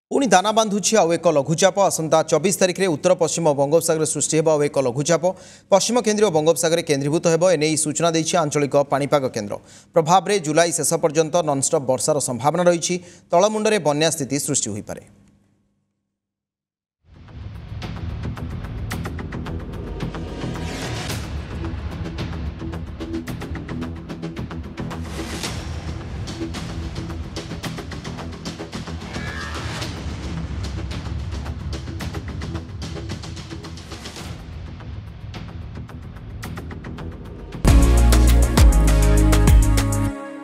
पुणी दाना बांधुछि आउ एक लघुचाप आसंता 24 तारिख में उत्तर पश्चिम बंगोपसागर सृष्टि हेब आउ एक लघुचाप पश्चिम केन्द्रीय बंगोपसागर केन्द्रीभूत हेब एने सूचना देछि आंचलिक पाणीपाग केन्द्र प्रभाव में जुलाई शेष पर्यंत नॉनस्टॉप वर्षार संभावना रही तलमुंडे बन्या स्थिति सृष्टि होई पारे।